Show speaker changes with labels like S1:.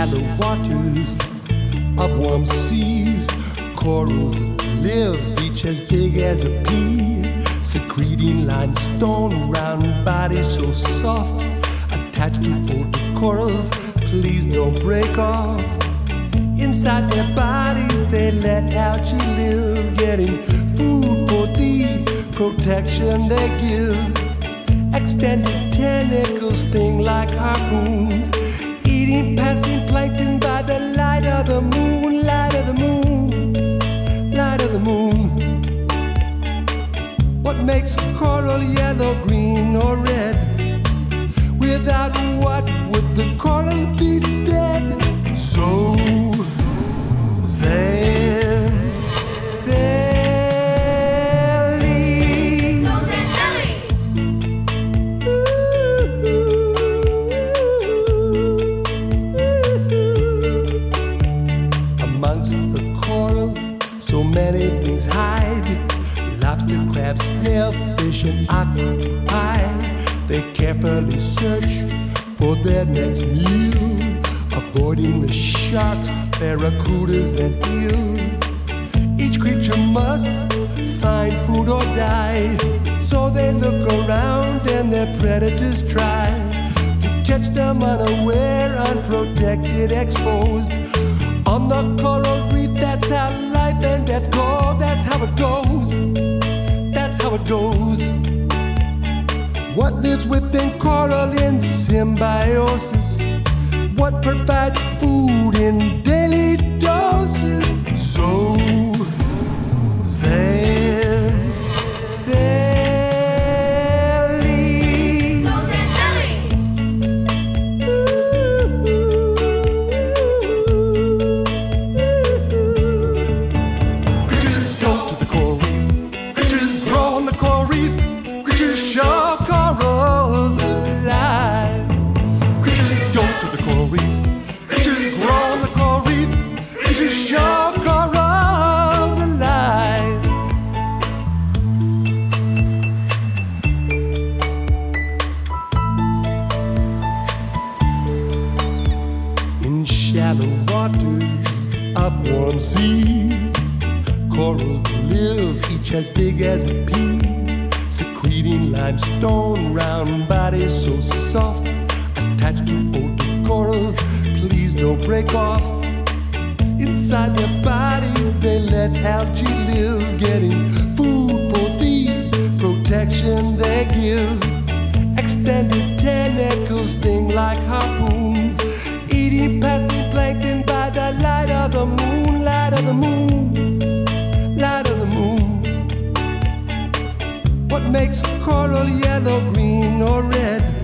S1: shallow waters of warm seas, corals live each as big as a pea, secreting limestone round bodies so soft, attached to older corals. Please don't break off. Inside their bodies they let algae live, getting food for the protection they give. Extended tentacles sting like harpoons, eating passing plankton by the light of the moon, light of the moon, light of the moon. What makes coral yellow, green, or red? Without what would the coral be dead? So Zan Belly. Amongst the coral, so many things hide. Lobster, crab, snail, fish, and octopi. They carefully search for their next meal, avoiding the sharks, barracudas, and eels. Each creature must find food or die, so they look around and their predators try to catch them unaware, unprotected, exposed. On the coral reef, that's how life and death go. That's how it goes. That's how it goes. What lives within coral in symbiosis? What provides food in daily doses? So Zan Belly. Creatures go to the coral reef. Creatures grow on the coral reef. Creatures show corals alive. Creatures go to the coral reef. Creatures grow on the coral reef. Creatures show corals alive. In shallow waters of warm seas, corals live each as big as a pea, secreting limestone round bodies so soft, attached to older corals. Please don't break off. Inside their bodies they let algae live, getting food for the protection they give. Extended tentacles sting like harpoons, eating passing plankton by the light of the moon, light of the moon, light of the moon. What makes coral yellow, green, or red?